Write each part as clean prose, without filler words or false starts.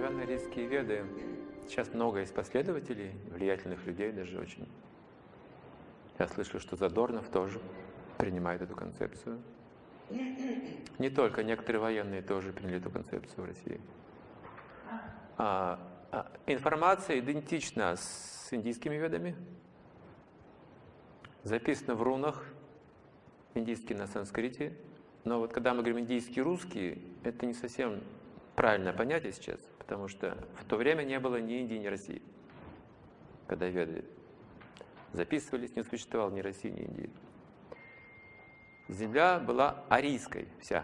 центральноарийские веды. Сейчас много есть последователей, влиятельных людей даже очень. Я слышал, что Задорнов тоже принимает эту концепцию. Не только, некоторые военные тоже приняли эту концепцию в России. Информация идентична с индийскими ведами, записана в рунах, индийский на санскрите. Но вот когда мы говорим индийский, русский, это не совсем правильное понятие сейчас, потому что в то время не было ни Индии, ни России. Когда веды записывались, не существовало ни России, ни Индии. Земля была арийской вся.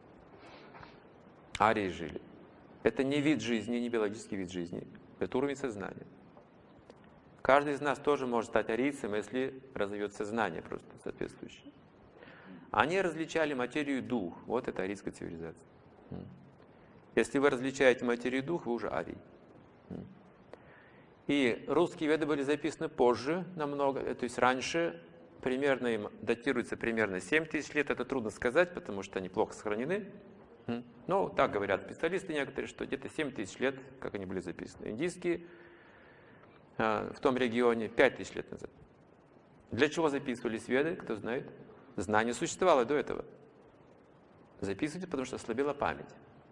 Арии жили. Это не вид жизни, не биологический вид жизни. Это уровень сознания. Каждый из нас тоже может стать арийцем, если развивает сознание просто соответствующее. Они различали материю и дух. Вот это арийская цивилизация. Если вы различаете материю и дух, вы уже арий. И русские веды были записаны позже намного, то есть раньше, примерно им датируется примерно 7 тысяч лет. Это трудно сказать, потому что они плохо сохранены. Но так говорят специалисты некоторые, что где-то 7 тысяч лет, как они были записаны. Индийские в том регионе 5 тысяч лет назад. Для чего записывались веды, кто знает? Знание существовало до этого. Записывайте, потому что ослабела память.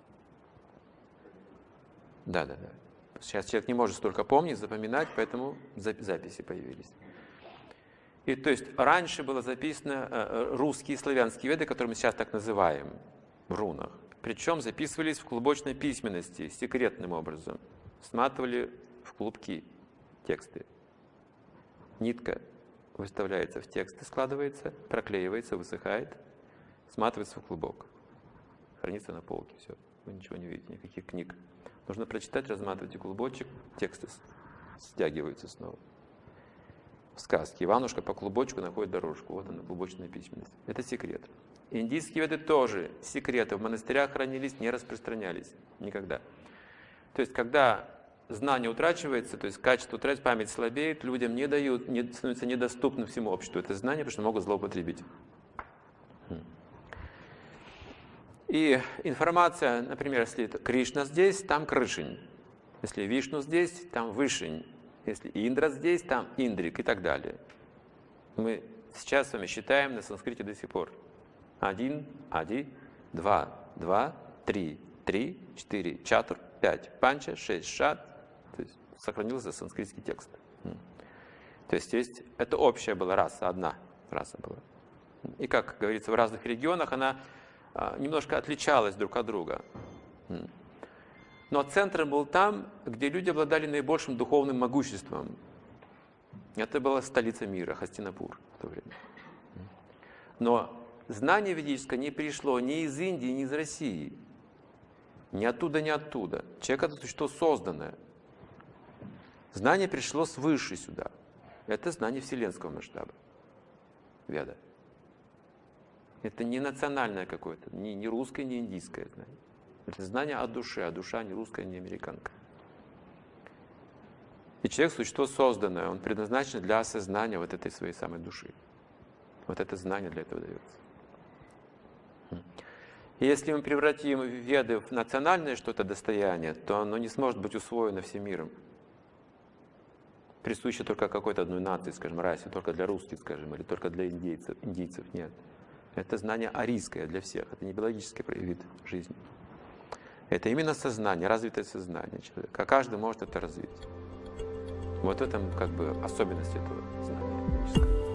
Да. Сейчас человек не может столько помнить, запоминать, поэтому записи появились. И то есть раньше было записано русские славянские веды, которые мы сейчас так называем, в рунах. Причем записывались в клубочной письменности, секретным образом. Сматывали в клубки тексты. Нитка выставляется в тексты, складывается, проклеивается, высыхает, сматывается в клубок. Хранится на полке, все. Вы ничего не видите, никаких книг. Нужно прочитать, разматывайте клубочек, тексты стягиваются снова. В сказке Иванушка по клубочку находит дорожку. Вот она, клубочная письменность. Это секрет. Индийские веды тоже секреты в монастырях хранились, не распространялись никогда. То есть, когда знание утрачивается, то есть качество утрачивается, память слабеет, людям не дают, становится недоступно всему обществу это знание, потому что могут злоупотребить. И информация, например, если Кришна здесь, там Кришень. Если Вишну здесь, там Вышень. Если Индра здесь, там Индрик и так далее. Мы сейчас с вами считаем на санскрите до сих пор. 1, 1, 2, 2, 3, 3, 4, чатур, 5, панча, 6, шат. То есть сохранился санскритский текст. То есть это общая была раса, одна раса была. И как говорится, в разных регионах она немножко отличалась друг от друга. Но центром был там, где люди обладали наибольшим духовным могуществом. Это была столица мира, Хастинапур в то время. Но знание ведическое не пришло ни из Индии, ни из России. Ни оттуда, ни оттуда. Человек — это существо созданное. Знание пришло свыше сюда. Это знание вселенского масштаба. Веда. Это не национальное какое-то, не русское, не индийское знание. Это знание о душе, а душа не русская, не американка. И человек — существо созданное, он предназначен для осознания вот этой своей самой души. Вот это знание для этого дается. И если мы превратим веды в национальное что-то достояние, то оно не сможет быть усвоено всем миром. Присуще только какой-то одной нации, скажем, расе, только для русских, скажем, или только для индийцев. Нет. Это знание арийское для всех, это не биологический вид жизни. Это именно сознание, развитое сознание человека. А каждый может это развить. Вот в этом как бы особенность этого знания.